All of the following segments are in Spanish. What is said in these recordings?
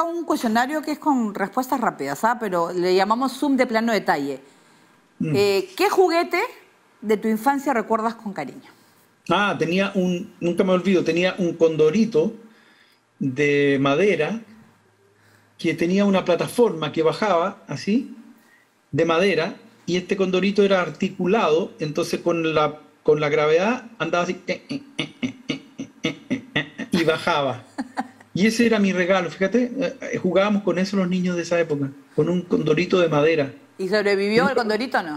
un cuestionario que es con respuestas rápidas, ¿ah? Pero le llamamos Zoom de plano detalle. ¿Qué juguete de tu infancia recuerdas con cariño? Nunca me olvido, tenía un condorito de madera que tenía una plataforma que bajaba así, de madera, y este condorito era articulado, entonces con la gravedad andaba así y bajaba. Y ese era mi regalo, fíjate, jugábamos con eso los niños de esa época, con un condorito de madera. ¿Y sobrevivió el condorito o no?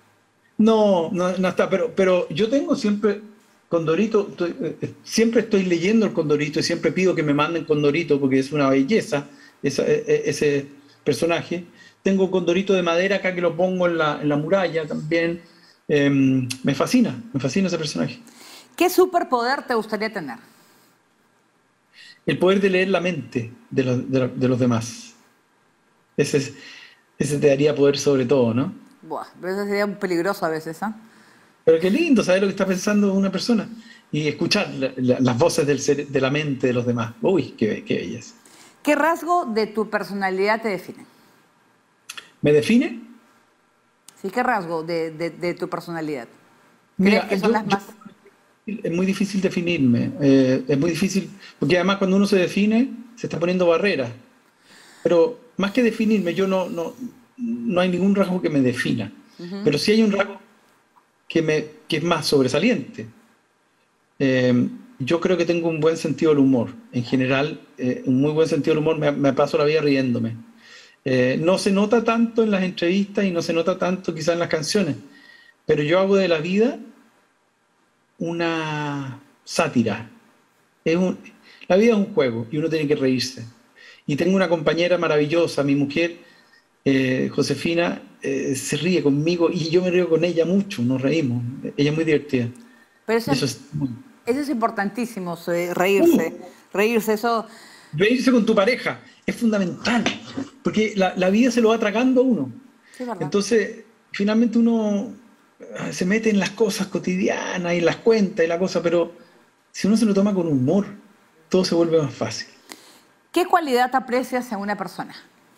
No está, pero yo tengo siempre Condorito, siempre estoy leyendo el Condorito y siempre pido que me manden Condorito porque es una belleza ese personaje. Tengo Condorito de madera acá que lo pongo en la muralla también. Me fascina ese personaje. ¿Qué superpoder te gustaría tener? El poder de leer la mente de los demás. Ese te daría poder sobre todo, ¿no? Buah, pero eso sería un peligroso a veces, ¿ah? Pero qué lindo saber lo que está pensando una persona y escuchar las voces de la mente de los demás. Uy, qué belleza. ¿Qué rasgo de tu personalidad te define? ¿Me define? Sí, ¿qué rasgo de tu personalidad? ¿Crees Mira, que son las más...? es muy difícil definirme. Es muy difícil, porque además cuando uno se define, se está poniendo barreras. Pero más que definirme, no hay ningún rasgo que me defina. Pero sí hay un rasgo que es más sobresaliente. Yo creo que tengo un buen sentido del humor. En general, un muy buen sentido del humor, me paso la vida riéndome. No se nota tanto en las entrevistas y no se nota tanto quizás en las canciones, pero yo hago de la vida una sátira. La vida es un juego y uno tiene que reírse. Y tengo una compañera maravillosa, mi mujer, Josefina, se ríe conmigo y yo me río con ella mucho, nos reímos. Ella es muy divertida. Pero eso es importantísimo, reírse. Reírse, eso... Reírse con tu pareja es fundamental, porque la vida se lo va tragando a uno. Sí, ¿verdad? Entonces, finalmente uno se mete en las cosas cotidianas y las cuentas y la cosa, pero si uno se lo toma con humor, todo se vuelve más fácil. ¿Qué cualidad aprecias en una persona?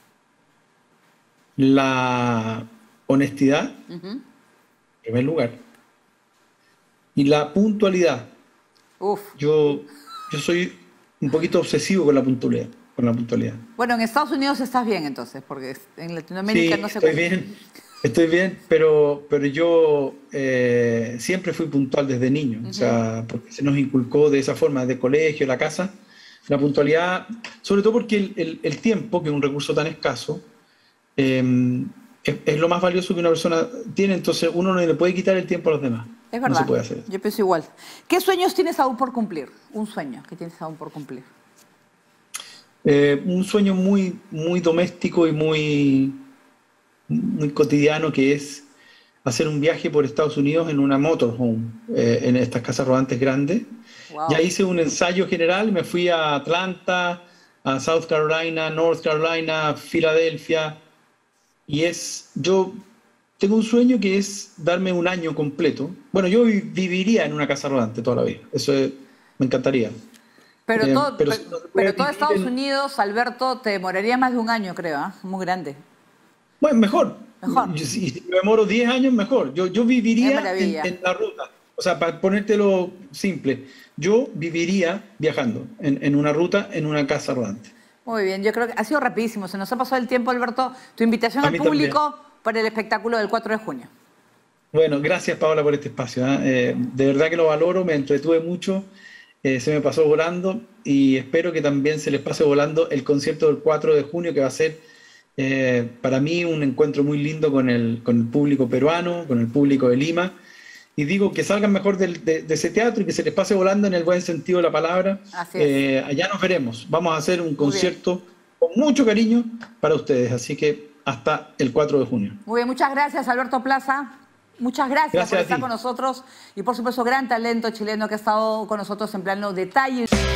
La honestidad, en primer lugar, y la puntualidad. Uf. Yo soy un poquito obsesivo con la puntualidad. Bueno, en Estados Unidos estás bien entonces, porque en Latinoamérica Sí, no se estoy bien, pero yo siempre fui puntual desde niño, o sea, porque se nos inculcó de esa forma, de colegio, la casa, la puntualidad, sobre todo porque el tiempo, que es un recurso tan escaso, es lo más valioso que una persona tiene, entonces uno no le puede quitar el tiempo a los demás. Es verdad, no se puede hacer. Yo pienso igual. ¿Qué sueños tienes aún por cumplir? Un sueño que tienes aún por cumplir. Un sueño muy, muy doméstico y muy cotidiano, que es hacer un viaje por Estados Unidos en una motorhome, en estas casas rodantes grandes. Wow. Ya hice un ensayo general, me fui a Atlanta, a South Carolina, North Carolina, Filadelfia, y yo tengo un sueño que es darme un año completo. Bueno, yo viviría en una casa rodante toda la vida, me encantaría. Pero pero todo Estados Unidos, Alberto, te demoraría más de un año, creo, ¿eh? Muy grande. Bueno, mejor. Mejor. Si me demoro 10 años, mejor. Yo viviría en la ruta. O sea, para ponértelo simple, yo viviría viajando en una ruta, en una casa rodante. Muy bien, yo creo que ha sido rapidísimo. Se nos ha pasado el tiempo, Alberto. Tu invitación al público también para el espectáculo del 4 de junio. Bueno, gracias, Paola, por este espacio. De verdad que lo valoro, me entretuve mucho. Se me pasó volando y espero que también se les pase volando el concierto del 4 de junio, que va a ser para mí un encuentro muy lindo con el público peruano, con el público de Lima. Y digo que salgan mejor de ese teatro y que se les pase volando en el buen sentido de la palabra. Así es. Allá nos veremos. Vamos a hacer un concierto con mucho cariño para ustedes. Así que hasta el 4 de junio. Muy bien, muchas gracias, Alberto Plaza. Muchas gracias por estar con nosotros y por supuesto gran talento chileno que ha estado con nosotros en plano detalle.